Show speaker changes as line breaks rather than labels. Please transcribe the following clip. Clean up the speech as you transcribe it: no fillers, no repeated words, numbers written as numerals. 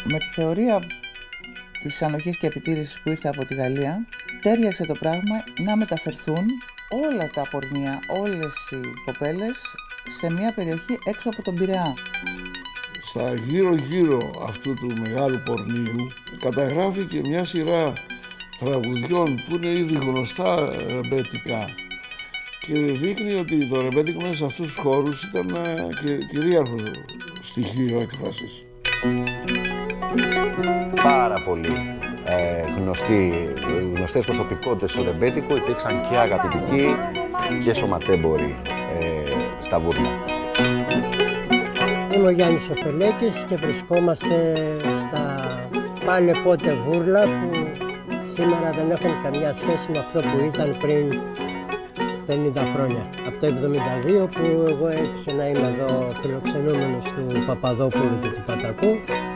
Με τη θεωρία της ανοχής και επιτήρησης που ήρθε από τη Γαλλία, τέριαξε το πράγμα να μεταφερθούν όλα τα πορνεία, όλες οι κοπέλες σε μια περιοχή έξω από τον Πειραιά.
Στα γύρω-γύρω αυτού του μεγάλου πορνείου καταγράφει και μια σειρά τραγουδιών που είναι ήδη γνωστά ρεμπέτικα και δείχνει ότι το ρεμπέτικο μέσα σε αυτούς τους χώρους ήταν κυρίαρχο στοιχείο έκφρασης.
Πάρα πολύ γνωστές προσωπικότητες στο ρεμπέτικο υπήρξαν και αγαπητικοί και σωματέμποροι στα βούρνα.
Είμαι ο Γιάννης ο Πελέκης και βρισκόμαστε στα πάλι πότε βούρλα που σήμερα δεν έχουν καμιά σχέση με αυτό που ήταν πριν 50 χρόνια. Από το 1972 που εγώ έτυχε να είμαι εδώ φιλοξενούμενος του Παπαδόπουλου και του Πατακού.